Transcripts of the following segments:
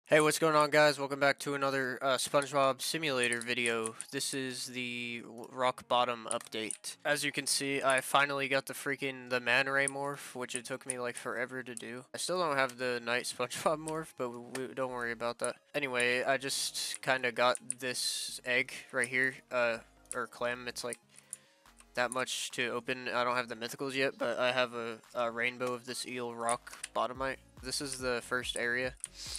Hey, what's going on, guys? Welcome back to another SpongeBob Simulator video. This is the Rock Bottom update. As you can see, I finally got the Man Ray morph, which it took me like forever to do. I still don't have the Night SpongeBob morph, but don't worry about that. Anyway, I just kind of got this egg right here, or clam. It's like that much to open. I don't have the mythicals yet, but I have a rainbow of this eel rock bottomite. This is the first area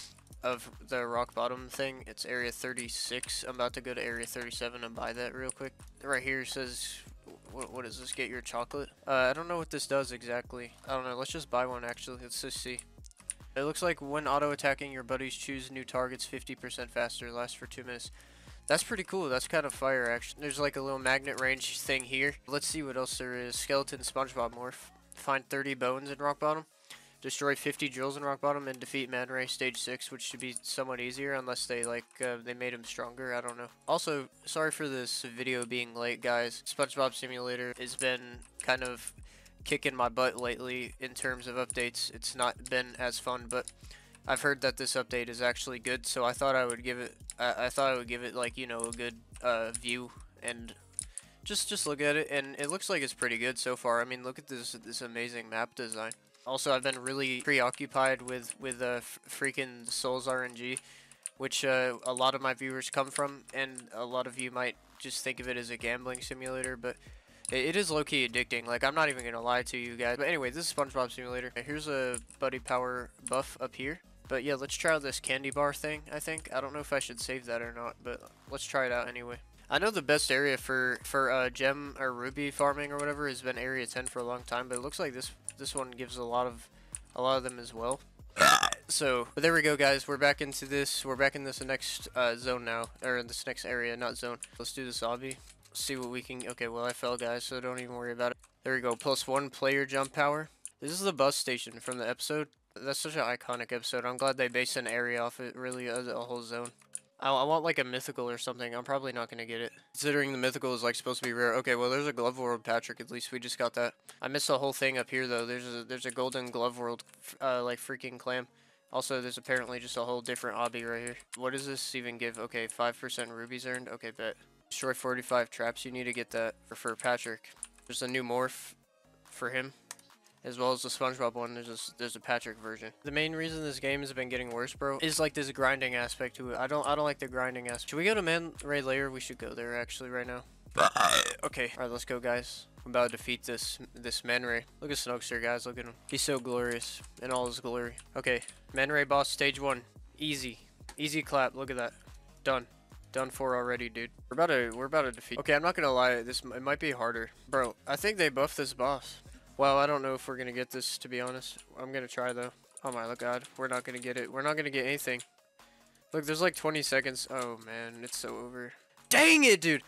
of the rock bottom thing. It's area 36. I'm about to go to area 37 and buy that real quick. Right here says, what does this? Get your chocolate? I don't know what this does exactly. I don't know. Let's just buy one actually. Let's just see. It looks like when auto attacking your buddies, choose new targets 50% faster. Lasts for 2 minutes. That's pretty cool. That's kind of fire actually. There's like a little magnet range thing here. Let's see what else there is. Skeleton SpongeBob morph. Find 30 bones in rock bottom. Destroy 50 drills in rock bottom and defeat Man Ray stage 6, which should be somewhat easier unless they they made him stronger. I don't know. Also, sorry for this video being late, guys. SpongeBob Simulator has been kind of kicking my butt lately in terms of updates. It's not been as fun, but I've heard that this update is actually good, so I thought I would give it. I thought I would give it like, you know, a good view and just look at it, and it looks like it's pretty good so far. I mean, look at this amazing map design. Also, I've been really preoccupied with freaking Souls RNG, which a lot of my viewers come from, and a lot of you might just think of it as a gambling simulator, but it is low-key addicting. Like, I'm not even gonna lie to you guys. But anyway, this is SpongeBob Simulator. Here's a buddy power buff up here. But yeah, let's try out this candy bar thing, I think. I don't know if I should save that or not, but let's try it out anyway. I know the best area for gem or ruby farming or whatever has been area 10 for a long time, but it looks like this one gives a lot of them as well. So, but there we go, guys. We're back into this. We're back in this next zone now, or in this next area, not zone. Let's do this obby. See what we can. Okay, well I fell, guys, so don't even worry about it. There we go. +1 player jump power. This is the bus station from the episode. That's such an iconic episode. I'm glad they based an area off it, really, a whole zone. I want like a mythical or something. I'm probably not going to get it, considering the mythical is like supposed to be rare. Okay, well there's a glove world, Patrick. At least we just got that. I missed the whole thing up here though. There's a golden glove world, like freaking clam. Also, there's apparently just a whole different obby right here. What does this even give? Okay, 5% rubies earned. Okay, bet. Destroy 45 traps. You need to get that for Patrick. There's a new morph for him, as well as the SpongeBob one. There's a Patrick version. The main reason this game has been getting worse, bro, is like this grinding aspect to it. I don't like the grinding aspect. Should we go to Man Ray Lair? We should go there actually right now. Okay, all right, let's go, guys. I'm about to defeat this Man Ray. Look at Snugster, guys. Look at him. He's so glorious in all his glory. Okay, Man Ray boss stage 1. Easy clap. Look at that. Done. Done for already, dude. We're about to defeat. Okay, I'm not gonna lie. It might be harder, bro. I think they buffed this boss. Well, I don't know if we're gonna get this, to be honest. I'm gonna try though. Oh my god, we're not gonna get it. We're not gonna get anything. Look, there's like 20 seconds. Oh man, it's so over. Dang it, dude.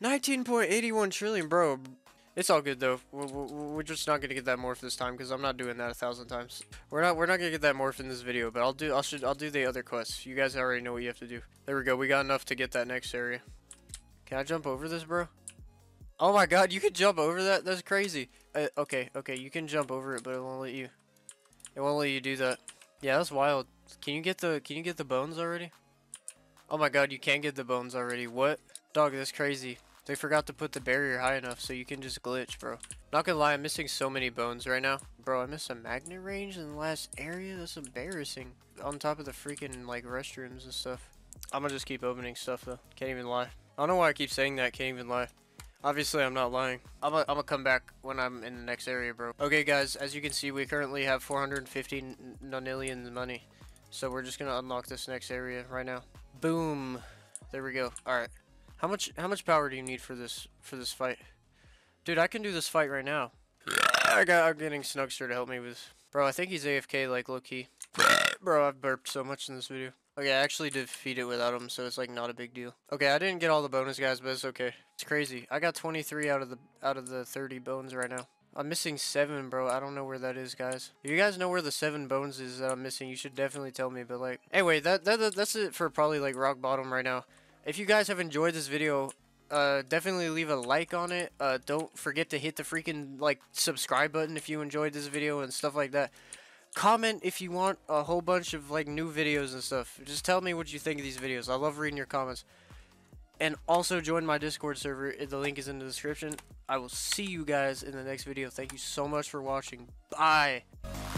19.81 trillion, bro. It's all good though. We're just not gonna get that morph this time because I'm not doing that 1,000 times. We're not gonna get that morph in this video, but I'll do the other quests. You guys already know what you have to do. There we go. We got enough to get that next area. Can I jump over this, bro? Oh my god, you can jump over that? That's crazy. Okay, you can jump over it, but it won't let you. It won't let you do that. Yeah, that's wild. Can you get the bones already? Oh my god, you can get the bones already. What? Dog, that's crazy. They forgot to put the barrier high enough so you can just glitch, bro. Not gonna lie, I'm missing so many bones right now. Bro, I missed a magnet range in the last area? That's embarrassing. On top of the freaking, like, restrooms and stuff. I'm gonna just keep opening stuff, though. Can't even lie. I don't know why I keep saying that. Can't even lie. Obviously, I'm not lying. I'm gonna come back when I'm in the next area, bro. Okay, guys, as you can see, we currently have 450 nonillion money. So we're just gonna unlock this next area right now. Boom. There we go. All right. How much power do you need for this fight? Dude, I can do this fight right now. I'm getting Snugster to help me with. Bro, I think he's AFK, like, low-key. Bro, I've burped so much in this video. Okay, I actually defeated it without him, so it's like not a big deal. Okay, I didn't get all the bonus, guys, but it's okay. It's crazy. I got 23 out of the 30 bones right now. I'm missing 7, bro. I don't know where that is, guys. If you guys know where the 7 bones is that I'm missing, you should definitely tell me. But like, anyway, that's it for probably like rock bottom right now. If you guys have enjoyed this video, definitely leave a like on it. Don't forget to hit the freaking like subscribe button if you enjoyed this video and stuff like that. comment if you want a whole bunch of like new videos and stuff. Just tell me what you think of these videos. I love reading your comments. And also join my Discord server. The link is in the description. I will see you guys in the next video. Thank you so much for watching. Bye.